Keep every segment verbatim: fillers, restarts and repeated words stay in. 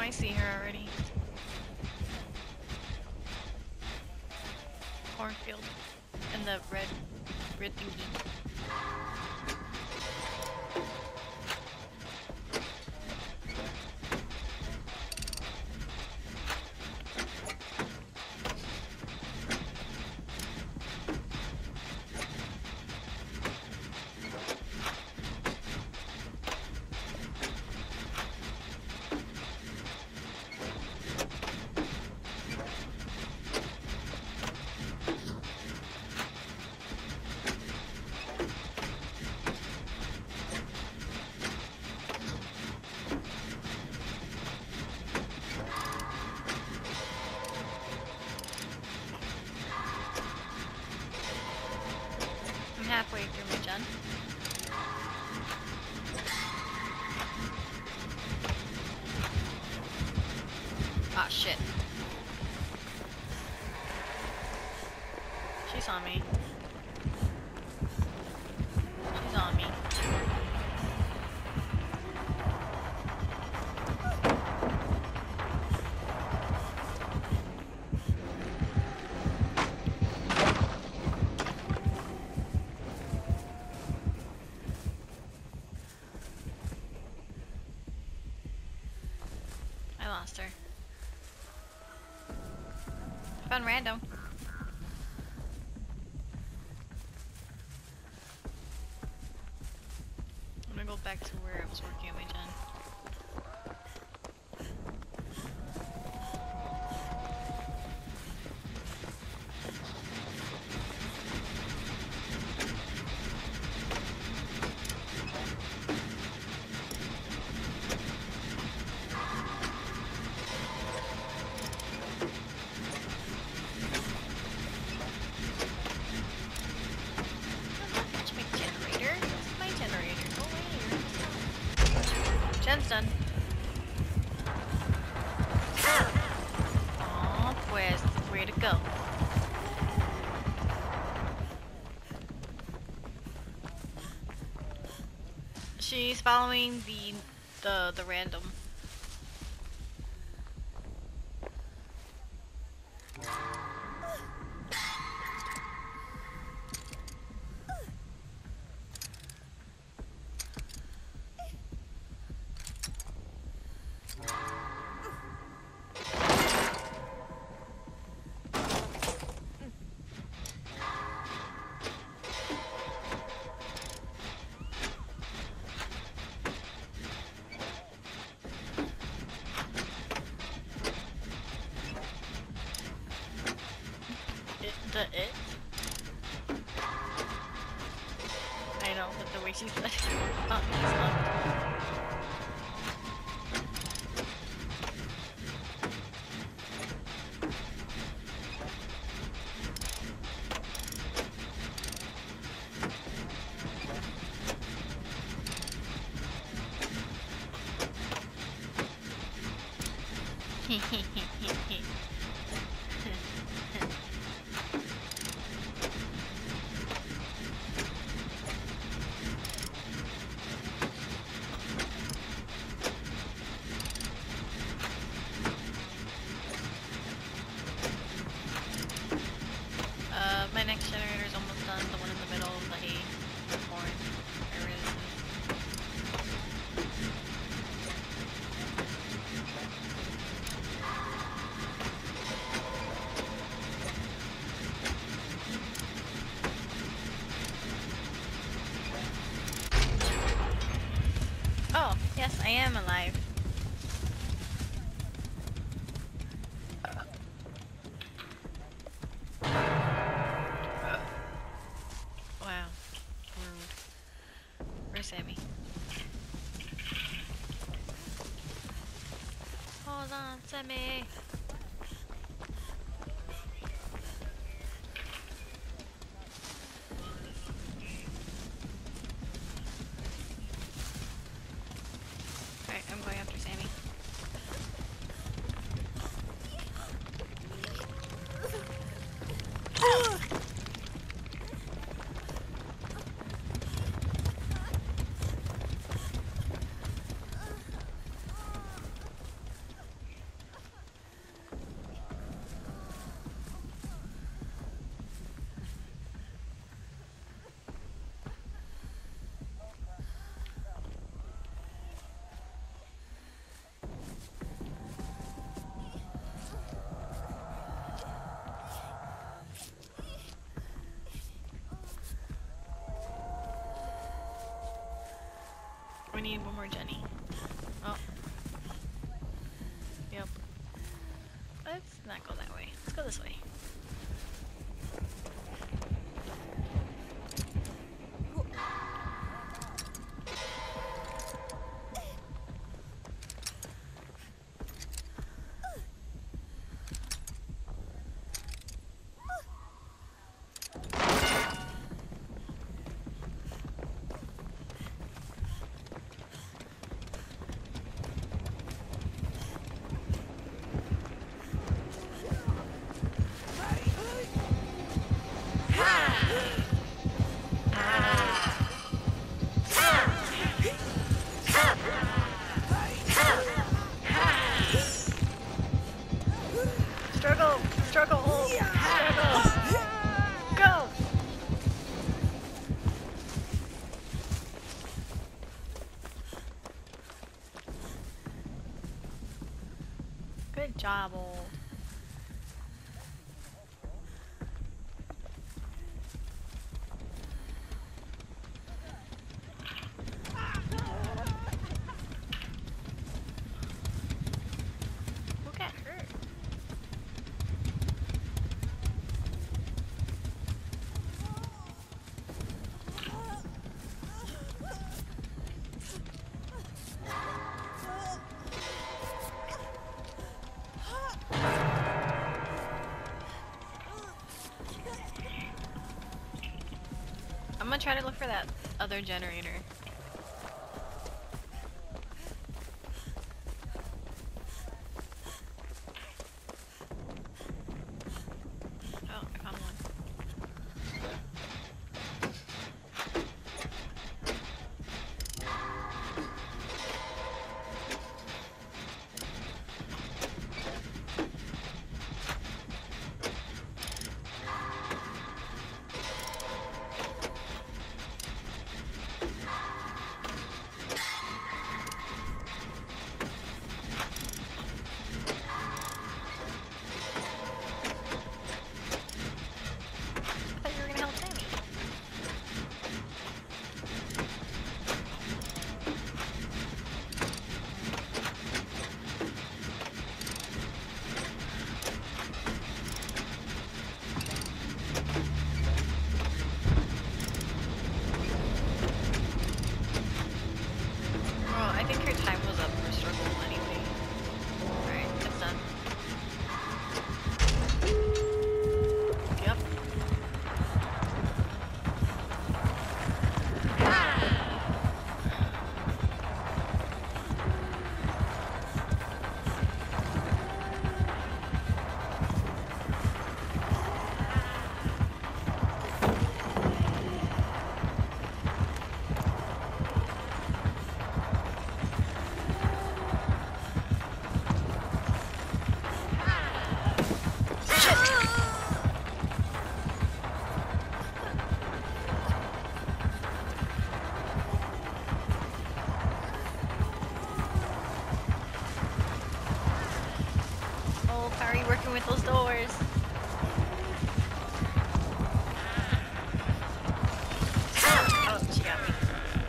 I see her already. Cornfield. And the red, red thingy. Halfway through my gen. Ah, shit. She saw me. She's on me. I lost her. Found random. I'm gonna go back to where I was working on my gen. Gen's done. Aw, pues, way to go. She's following the the the random. The it? I know, but the way she said it. Oh, he's not. Uh, my next generator is almost done. The one in the middle of the hay, the corn. There it is. Oh, yes, I am alive. Wow. Rude. Where's Sammy? Hold on, Sammy. Alright, I'm going after Sammy. We need one more Jenny. Oh. Yep. Let's not go that way. Let's go this way. Struggle! Struggle! Struggle! Go! Good job, old. Who got hurt? I'm gonna try to look for that other generator. Oh, I found one. I thought you were gonna help Sammy. Oh, I think your time was up for struggle anyway. Alright, it's done. Yep. Oh, how are you working with those doors? Oh, she got me.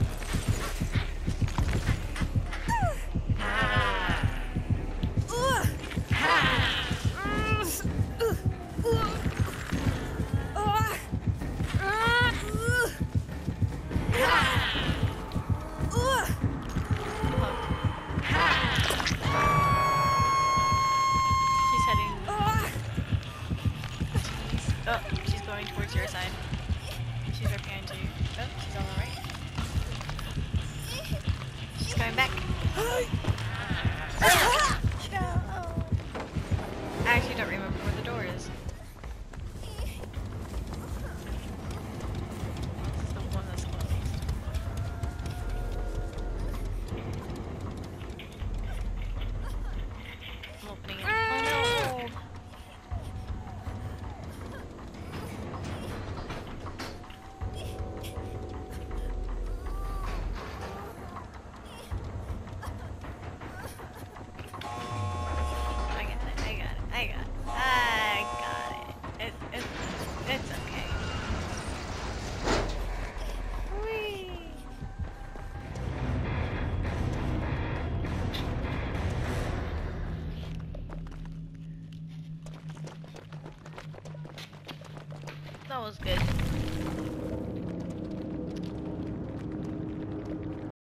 She's heading. Oh, she's going towards your side. She's right behind you. Oh, she's on the right. She's going back.